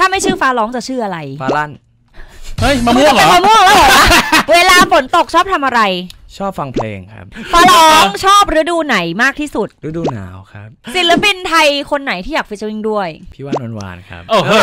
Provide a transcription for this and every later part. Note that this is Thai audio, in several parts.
ไม่ชื่อฟ้าร้องจะชื่ออะไรฟ้าลั่นเฮ้ยมะม่วงเหรอมะม่วงแล้วเหรอเวลาฝนตกชอบทำอะไรชอบฟังเพลงครับฟ้าร้องชอบฤดูไหนมากที่สุดฤดูหนาวครับศิลปินไทยคนไหนที่อยากฟีเจอริ่งด้วยพี่ว่านวานครับโอ้โห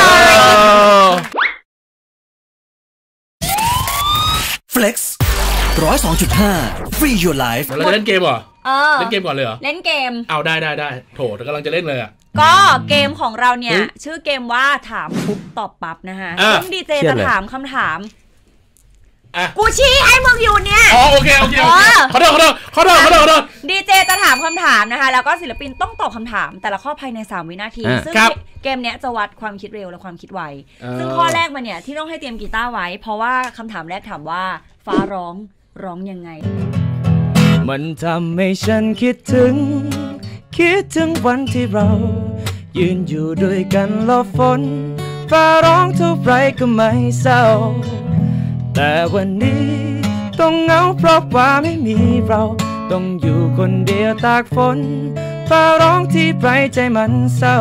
Flex 102.5 Free Your Life เราจะเล่นเกมเหรอเล่นเกมก่อนเลยเหรอเล่นเกมเอาได้โถแต่กำลังจะเล่นเลยอ่ะก็เกมของเราเนี่ยชื่อเกมว่าถามปุ๊บตอบปั๊บนะฮะซึ่งดีเจจะถามคำถามกูชี้ให้มึงอยู่เนี่ยอ๋อโอเคขอโทษดีเจจะถามคำถามนะคะแล้วก็ศิลปินต้องตอบคำถามแต่ละข้อภายใน3 วินาทีซึ่งเกมเนี้ยจะวัดความคิดเร็วและความคิดไวซึ่งข้อแรกมาเนี่ยที่ต้องให้เตรียมกีตาร์ไว้เพราะว่าคำถามแรกถามว่าฟ้าร้องยังไงมันทำให้ฉันคิดถึงวันที่เรายืนอยู่ด้วยกันรอฝนฟ้าร้องเท่าไรก็ไม่เศร้าแต่วันนี้ต้องเหงาเพราะว่าไม่มีเราต้องอยู่คนเดียวตากฝนฟ้าร้องที่ไรใจมันเศร้า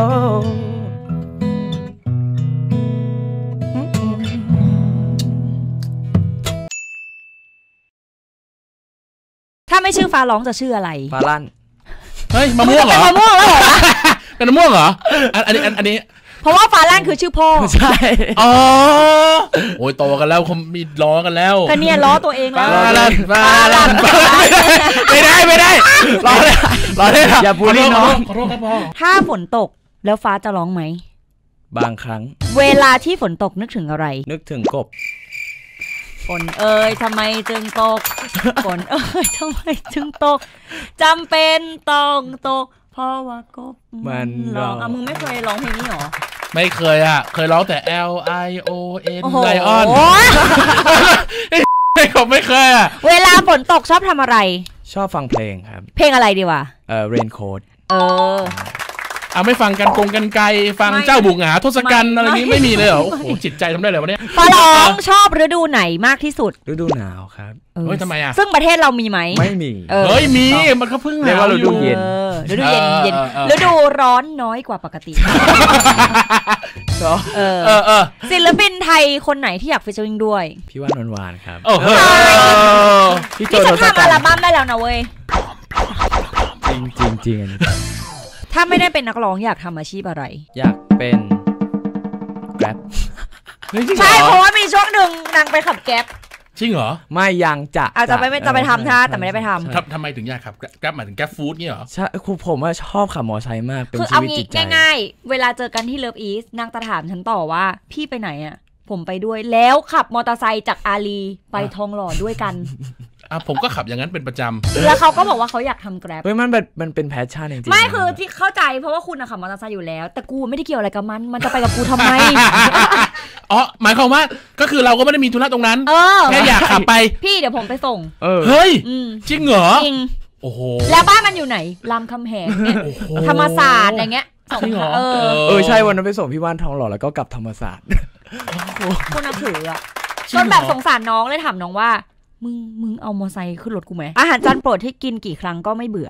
ถ้าไม่ชื่อฟ้าร้องจะชื่ออะไรฟ้าลั่นเฮ้ยมะม่วงเหรอมะม่วงแล้วเหรอเป็นมะม่วงเหรออันนี้เพราะว่าฟ้าลั่นคือชื่อพ่อใช่อ๋อโอ้ยโตกันแล้วคงมีล้อกันแล้วก็เนี่ยล้อตัวเองแล้วฟ้าลั่นไม่ได้ล้อเลยอย่าพูดนี่น้องขอโทษครับพ่อถ้าฝนตกแล้วฟ้าจะร้องไหมบางครั้งเวลาที่ฝนตกนึกถึงอะไรนึกถึงกบฝนทำไมจึงตกฝนทำไมจึงตกจำเป็นต้องตกเพราะว่ากบมันร้องมึงไม่เคยร้องเพลงนี้หรอไม่เคยเคยร้องแต่ LION Lion ไม่เคยเวลาฝนตกชอบทำอะไรชอบฟังเพลงครับเพลงอะไรดีวะ Raincoat ไม่ฟังกันไกลฟังเจ้าบุกหงาทศกัณฐ์อะไรนี้ไม่มีเลยเหรอโอ้โหจิตใจทำได้เลยวะเนี่ยฟ้าร้องชอบฤดูไหนมากที่สุดฤดูหนาวครับเฮ้ยทำไมซึ่งประเทศเรามีไหมไม่มีเฮ้ยมีมันก็เพิ่งเรียกว่าฤดูเย็นฤดูเย็นฤดูร้อนน้อยกว่าปกติศิลปินไทยคนไหนที่อยากฟีเจอริ่งด้วยพี่ว่านวานครับโอ้โหพี่ฉันทำอัลบั้มได้แล้วนะเว้ยจริงถ้าไม่ได้เป็นนักร้องอยากทำอาชีพอะไรอยากเป็นแกร็บใช่เพราะว่ามีช่วงหนึ่งนางไปขับแกร็บจริงเหรอไม่ยังอาจจะไปทำท่าแต่ไม่ได้ไปทำทำไมถึงอยากขับแกร็บหมายถึงแกร็บฟู้ดนี่เหรอใช่ครูผมว่าชอบขับมอไซค์มากเป็นชีวิตจิตใจง่ายๆเวลาเจอกันที่เลิฟอีสนางตะถามฉันต่อว่าพี่ไปไหนอ่ะผมไปด้วยแล้วขับมอเตอร์ไซค์จากอาลีไปทองหล่อด้วยกันผมก็ขับอย่างนั้นเป็นประจำแล้วเขาก็บอกว่าเขาอยากทำแกร็บเฮ้ยมันเป็นแพชชั่นจริงๆไม่คือที่เข้าใจเพราะว่าคุณขับมอเตอร์ไซค์อยู่แล้วแต่กูไม่ได้เกี่ยวอะไรกับมันจะไปกับกูทำไมหมายความว่าก็คือเราก็ไม่ได้มีธุระตรงนั้นแค่อยากขับไปพี่เดี๋ยวผมไปส่งเฮ้ยจริงเหรอจริงโอ้โหแล้วบ้านมันอยู่ไหนรามคำแหงเนี่ยธรรมศาสตร์อย่างเงี้ยจริงเหรอใช่วันนั้นไปส่งพี่ว่านทองหล่อแล้วก็กลับธรรมศาสตร์คนนับถือจนแบบสงสารน้องเลยถามน้องว่ามึงเอามอไซค์ขึ้นรถกูไหมอาหารจานโปรดที่กินกี่ครั้งก็ไม่เบื่อ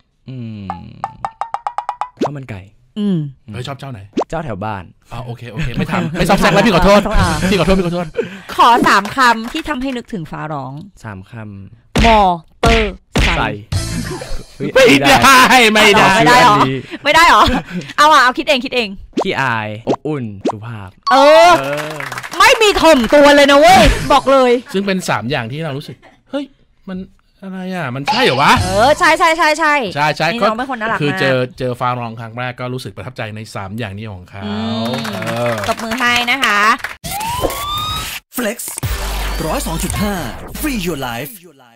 ข้าวมันไก่ชอบเจ้าไหนเจ้าแถวบ้านโอเคไม่ทำไม่ซอกแซกแล้วพี่ขอโทษพี่ขอโทษขอ3 คำที่ทำให้นึกถึงฟ้าร้อง 3 คำมอเตอร์ไซค์ไม่ได้หรอเอาคิดเองขี้อายอบอุ่นสุภาพไม่มีถ่อมตัวเลยนะเว้ยบอกเลยซึ่งเป็น3อย่างที่เรารู้สึกเฮ้ยมันอะไรมันใช่เหรอวะใช่ก็คือเจอฟ้าร้องครั้งแรกก็รู้สึกประทับใจใน3อย่างนี้ของเขาตบมือให้นะคะ Flex 102.5 Free Your Life